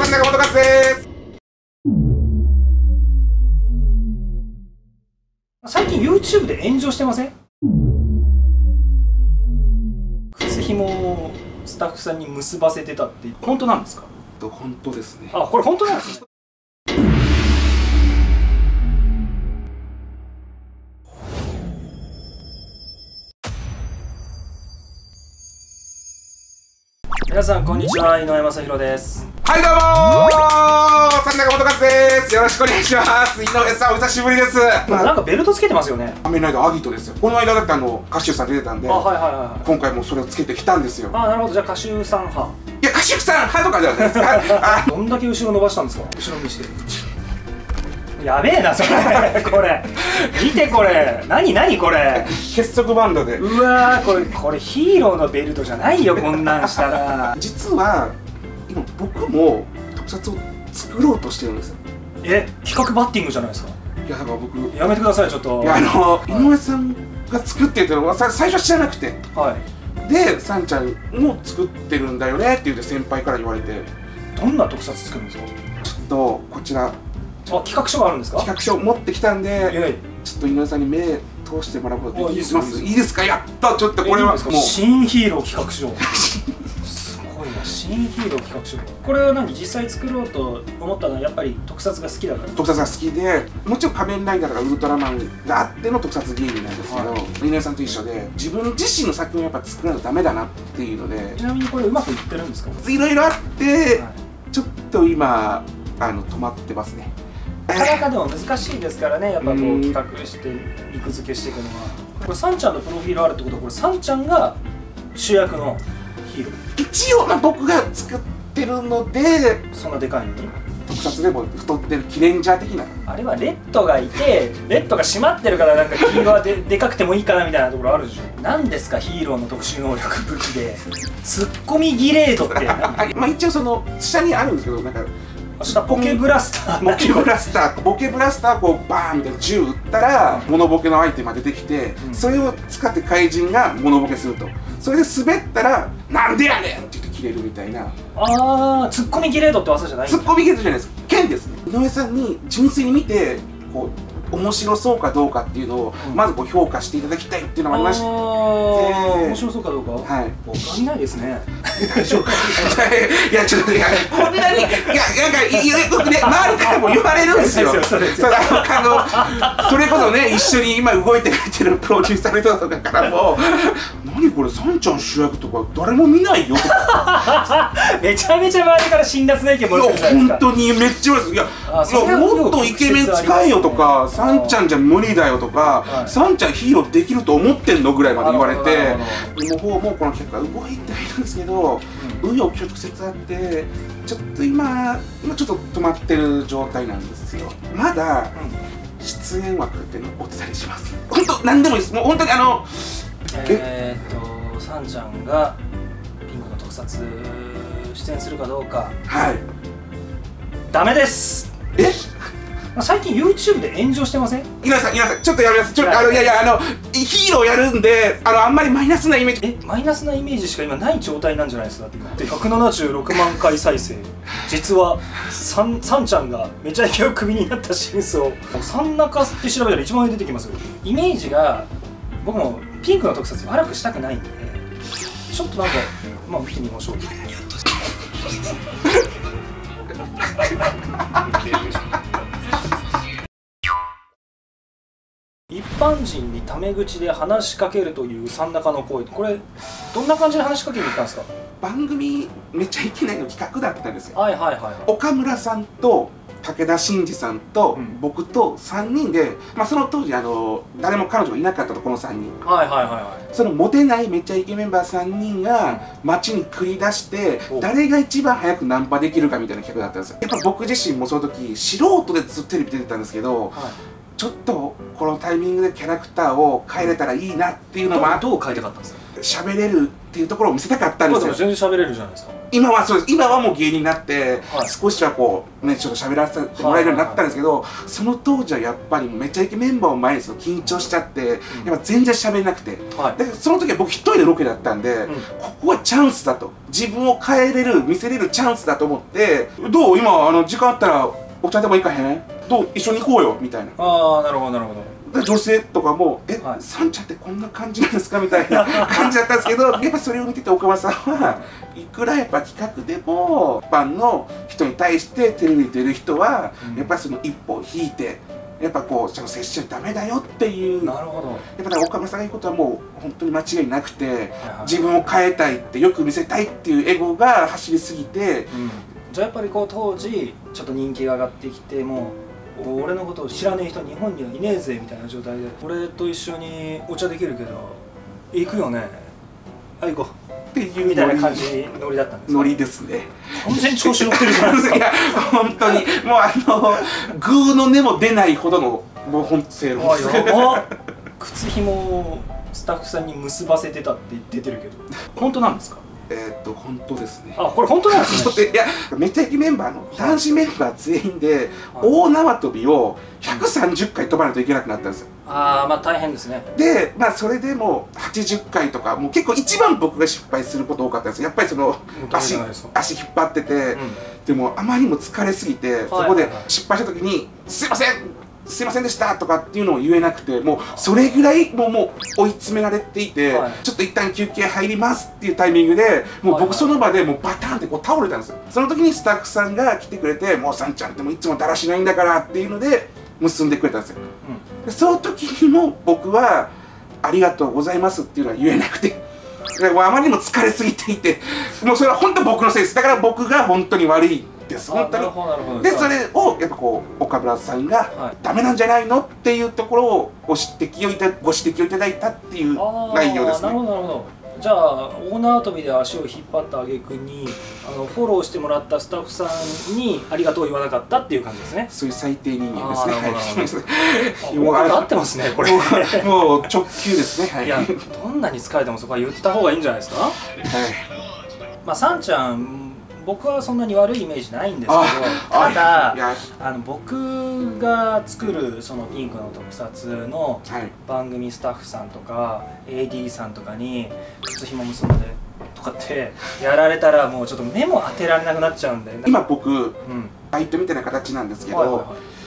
中本勝です。 最近 YouTube で炎上してません？靴紐をスタッフさんに結ばせてたって本当なんですか？ 本当ですね。 あ、これ本当なんですか？皆さんこんにちは、井上雅宏です。 はいどうもー、中本勝です。よろしくお願いします。井上さんお久しぶりです。 なんかベルトつけてますよね。 仮面ライダーアギトですよ。この間だって歌手さん出てたんで、 あ、はいはいはい。 今回もそれをつけてきたんですよ。 あ、なるほど。じゃあ歌手さん派。 いや、歌手さん派とかじゃないですか。 どんだけ後ろ伸ばしたんですか？後ろ見して。やべえなそれ。これ見て、これ何これ。 結束バンドで。 うわー、これヒーローのベルトじゃないよ、こんなんしたら。 実は今僕も特撮を作ろうとしてるんですよ。 企画バッティングじゃないですか。 いやだから僕やめてください、ちょっと。 いや井上さんが作ってるっていうのは最初は知らなくて、 はい。 でさんちゃんも作ってるんだよねって言って先輩から言われて、 どんな特撮作るんですか？ ちょっとこちら企画書があるんですか？ 企画書持ってきたんで、ちょっと井上さんに目通してもらうことできます？いいですか？やっとちょっとこれはもう新ヒーロー企画書。すごいな、新ヒーロー企画書。これは何、実際作ろうと思ったのはやっぱり特撮が好きだから？ 特撮が好きで、もちろん仮面ライダーとかウルトラマンがあっての特撮芸人なんですけど、井上さんと一緒で自分自身の作品をやっぱ作らないとダメだなっていうので。 ちなみにこれうまくいってるんですか？ いろいろあって、ちょっと今止まってますね。 なかなかでも難しいですからね、やっぱこう企画して肉付けしていくのは。これさんちゃんのプロフィールあるってことは、これさんちゃんが主役のヒーロー。 一応僕が作ってるので、 そんなでかいのに特撮でも太ってるキレンジャー的な。あれはレッドがいて、レッドが閉まってるからなんかヒーローは でかくてもいいかなみたいなところあるでしょ。何ですかヒーローの特殊能力武器でツッコミギレードってまあ一応その下にあるんですけど、なんかボケブラスター、 ボケブラスターこうバーンみたいな銃撃ったらモノボケのアイテムが出てきて、それを使って怪人がモノボケすると、それで滑ったら「なんでやねん!」って言って切れるみたいな。 ああ、ツッコミギレードって技じゃない？ ツッコミギレードじゃないです、剣ですね。井上さんに純粋に見てこう面白そうかどうかっていうのをまずこう評価していただきたいっていうのがありまして、 面白そうかどうか、 はい、 おかみないですね。 大丈夫か？いやちょっとこんなになんかよくね周りからも言われるんですよ。それこそね一緒に今動いてくれてるプロデューサーの人とかからも「何これさんちゃん主役とか誰も見ないよ」とかめちゃめちゃ周りから辛辣な意見もらってるじゃないですか。 本当にめっちゃ言われる。いやもっとイケメン使えよとか、さんちゃんじゃ無理だよとか、さんちゃんヒーローできると思ってんのぐらいまで言われて、もうこの企画が動いてはいるんですけど、紆余曲折あってちょっと今ちょっと止まってる状態なんですよ。まだ出演枠っていうのをお伝えします。本当何でもいいです。もう本当にさんちゃんがピンクの特撮出演するかどうか、 はい、 ダメです。最近 YouTube で炎上してません？ 井上さんちょっとやめます。いやヒーローやるんであんまりマイナスなイメージ。 マイナスなイメージしか今ない状態なんじゃないですかって今。で176万回再生。実はさんちゃんがめちゃイケをクビになった真相。さん中って調べたら1万円出てきますよ。イメージが僕もピンクの特撮悪くしたくないんで、ちょっとなんかまあ見てみましょう。一般人にタメ口で話しかけるというさん中の行為、これどんな感じで話しかけに行ったんですか？ 番組めっちゃいけないの企画だったんですよ。 はい岡村さんと武田真治さんと僕と3人で、その当時誰も彼女がいなかったと、この3人。そのモテないめっちゃイケメンバー3人が街に繰り出して誰が一番早くナンパできるかみたいな企画だったんですよ。やっぱ僕自身もその時素人でずっとテレビ出てたんですけど、ちょっとこのタイミングでキャラクターを変えれたらいいなっていうのもあって。 どう変えたかったんですか？ 喋れるっていうところを見せたかったんですよ。 全然喋れるじゃないですか。 今はそうです。今はもう芸人になって少しはこうねちょっと喋らせてもらえるようになったんですけど、その当時はやっぱりめちゃイケメンバーを前にすると緊張しちゃって、やっぱ全然喋れなくて、でその時は僕一人でロケだったんで、ここはチャンスだと、自分を変えれる見せれるチャンスだと思って、どう今時間あったらお茶でも行かへん？どう一緒に行こうよみたいな。 ああ、なるほどなるほど。 女性とかも「サンちゃんってこんな感じなんですか?」みたいな感じだったんですけど、やっぱそれを見てて岡村さんはいくらやっぱ企画でも一般の人に対してテレビに出る人はやっぱりその一歩を引いて、やっぱこうちゃんと接しちゃダメだよっていう。なるほど。やっぱ岡村さんが言うことはもう本当に間違いなくて、自分を変えたいってよく見せたいっていうエゴが走りすぎて、 じゃあやっぱりこう当時ちょっと人気が上がってきても俺のことを知らねえ人日本にはいねえぜみたいな状態で、俺と一緒にお茶できるけど行くよね、あ行こうっていうみたいな感じノリだったんですか？ノリですね。 完全に調子乗ってるじゃないですか。いや本当にもうグーの根も出ないほどのもう本当正論です。 靴ひもをスタッフさんに結ばせてたって出てるけど本当なんですか？ 本当ですね。 あ、これ本当なんですね。 いや、めちゃイケメンバーの男子メンバー全員で大縄跳びを130回飛ばないといけなくなったんですよ。 ああ、まあ大変ですね。 で、まあそれでも80回とか、もう結構一番僕が失敗すること多かったんですよ。やっぱりその足引っ張ってて、でもあまりにも疲れすぎて、そこで失敗した時に「すいませんすいませんでした」とかっていうのを言えなくて、もうそれぐらいもう追い詰められていて、ちょっと一旦休憩入りますっていうタイミングでもう僕その場でもうバタンってこう倒れたんですよ。その時にスタッフさんが来てくれて「もうさんちゃんってもういつもだらしないんだから」っていうので結んでくれたんですよ。でその時にも僕は「ありがとうございます」っていうのは言えなくて、もうあまりにも疲れすぎていて、もうそれは本当僕のせいです。だから僕が本当に悪いです本当に。でそれをやっぱこう岡村さんがダメなんじゃないのっていうところをご指摘をいただいたっていう内容ですね。 なるほどなるほど。じゃあ大縄跳びで足を引っ張った挙句にフォローしてもらったスタッフさんにありがとう言わなかったっていう感じですね。 そういう最低人間ですね。 もう合ってますねこれ。 もう直球ですね。 いやどんなに疲れてもそこは言った方がいいんじゃないですか。まあさんちゃん僕はそんなに悪いイメージないんですけど、ただ僕が作るそのピンクの特撮の番組スタッフさんとか AD さんとかに靴ひも結んでとかってやられたらもうちょっと目も当てられなくなっちゃうんで、 今僕バイトみたいな形なんですけど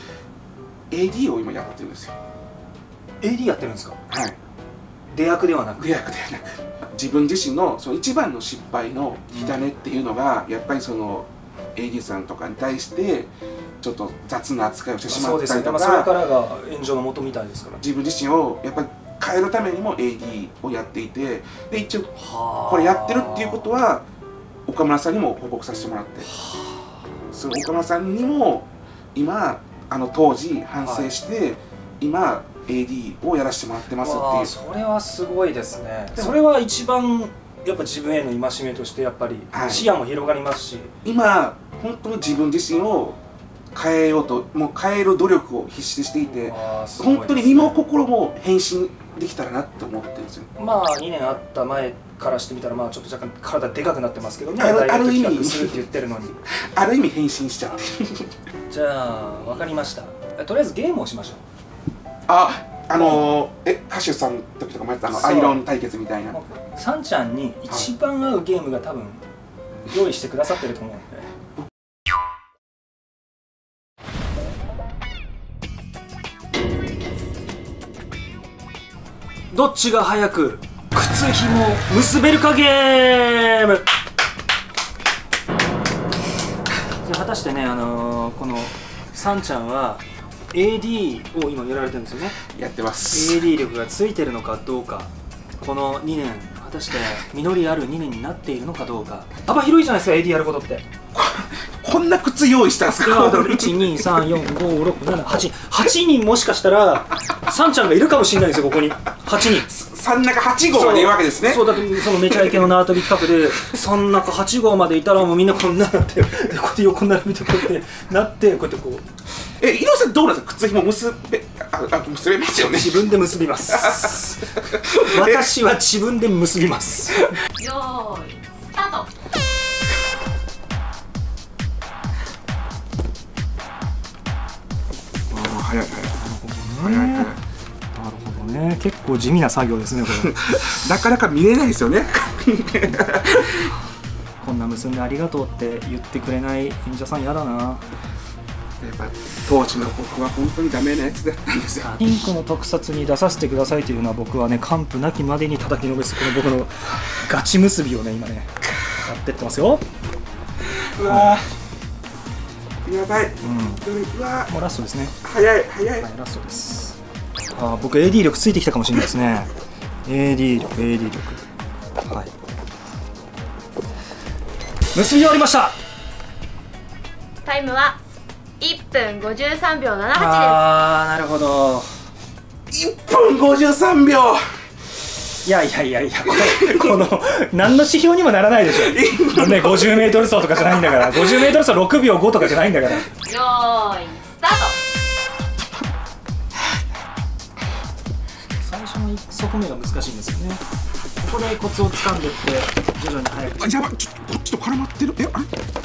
AD を今やってるんですよ。 AD やってるんですか？ はい。 出役ではなく。 出役ではなく、自分自身のその一番の失敗の火種っていうのがやっぱりその AD さんとかに対してちょっと雑な扱いをしてしまったりとか、 それからが炎上の元みたいですから、 自分自身をやっぱり変えるためにも AD をやっていて、で一応これやってるっていうことは岡村さんにも報告させてもらって、その岡村さんにも今当時反省して今AD をやらせてもらってますっていう。 それはすごいですね。それは一番やっぱ自分への戒めとしてやっぱり視野も広がりますし、 今本当に自分自身を変えようともう変える努力を必死でしていて、本当に身も心も変身できたらなって思ってるんですよ。 まあ2年あった前からしてみたらまあちょっと若干体でかくなってますけどね。 ある意味するって言ってるのにある意味変身しちゃってじゃあ分かりました。とりあえずゲームをしましょう。 歌手さんの時とかもやったアイロン対決みたいな。 さんちゃんに一番合うゲームが多分用意してくださってると思うんで。どっちが早く靴ひも結べるかゲーム。果たしてね、このさんちゃんはAD を今やられてるんですよね。 やってます。 AD 力がついてるのかどうか、この2年果たして実りある2年になっているのかどうか。幅広いじゃないですか AD やることって。 こんな靴用意したんですか ？123456788人もしかしたらさんちゃんがいるかもしれないんですよ、ここに8人。 3中8号までいるわけですね。 そうだって、そのめちゃイケの縄跳び企画で3中8号までいたらもうみんなこんななって、こうやって横並びでこうやってなって、こうやってこう。 伊野さんどうなんですか？靴ひも結べ結べますよね。 自分で結びます私は自分で結びます。 よーいスタート。 早い。 なるほどね。結構地味な作業ですねこれなかなか見れないですよねこんな結んでありがとうって言ってくれない演者さん嫌だな。 やっぱ当時の僕は本当にダメなやつだったんですよ。 ピンクの特撮に出させてくださいというのは僕はね完膚なきまでに叩きのめすこの僕のガチ結びをね今ねやってってますよ。 うわーやばい、うわもうラストですね。 早い、 はい、ラストです。僕 AD 力ついてきたかもしれないですね。AD 力はい結び終わりました。 タイムは1分53秒78です。 なるほど。 1分53秒。 いやこの何の指標にもならないでしょね、50m 走とかじゃないんだから 50m 走6秒5とかじゃないんだから。よーいスタート。 最初の1足目が難しいんですよね。ここでコツをつかんでって徐々に速く。 やばい、ちょっとこっちと絡まってる。あれ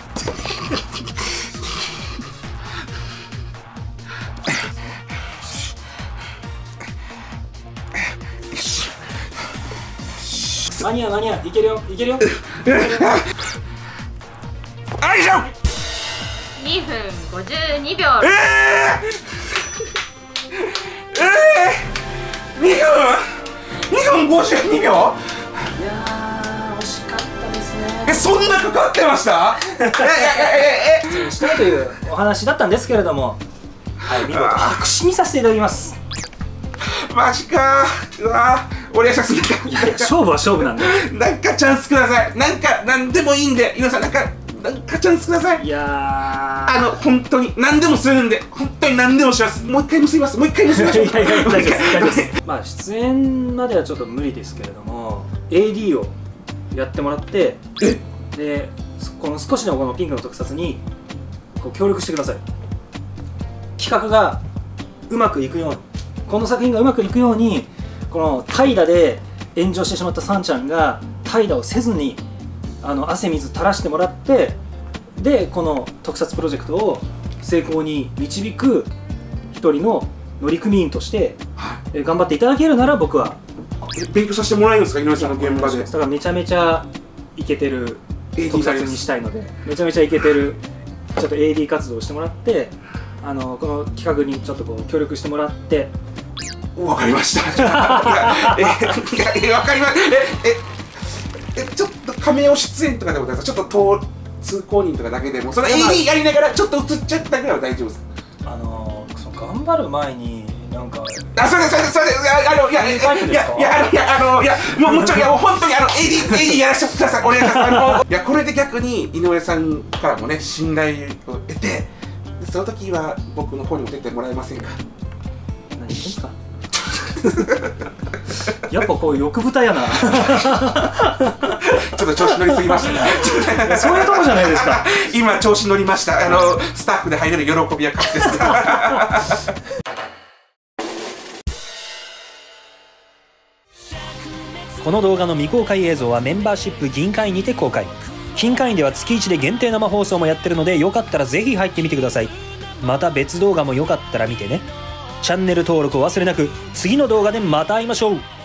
間に合ういけるよあいしょ。 2分52秒。 2分52秒。 いやー惜しかったですね。 そんなかかってましたしたいというお話だったんですけれども、はい、見事白紙にさせていただきます。 マジかー。うわー、お願いします。 勝負は勝負なんでなんかチャンスください。なんでもいいんで、井上さんなんかチャンスください。 いやー本当に何でもするんで、本当に何でもします。もう一回結びます。もう一回結びましょう。 大丈夫ですまあ出演まではちょっと無理ですけれども AD をやってもらってでこの少しのこのピンクの特撮にこう協力してください。企画がうまくいくように、この作品がうまくいくように、この怠惰で炎上してしまったサンちゃんが怠惰をせずに汗水垂らしてもらって、でこの特撮プロジェクトを成功に導く一人の乗組員として頑張っていただけるなら僕は勉強させてもらえるんですか、井上さんの現場で。 だからめちゃめちゃイケてる特撮にしたいので、めちゃめちゃイケてるちょっと AD 活動をしてもらって、この企画にちょっとこう協力してもらって。 わかりました。わかります。ちょっと仮名を出演とかでも大丈夫ですか。ちょっと通行人とかだけでも、その AD やりながらちょっと映っちゃったぐらいは大丈夫ですか。 頑張る前になんかそれでもちろん本当にAD やらせてください。お願いします。これで逆に井上さんからもね信頼を得て、その時は僕の方にも出てもらえませんか。 何言ってんすかやっぱこう欲豚やなちょっと調子乗りすぎましたねそういうとこじゃないですか今調子乗りました。スタッフで入れる喜びは勝手ですこの動画の未公開映像はメンバーシップ銀会員にて公開。金会員では月1で限定生放送もやってるので、よかったらぜひ入ってみてください。また別動画もよかったら見てね。チャンネル登録を忘れなく。次の動画でまた会いましょう。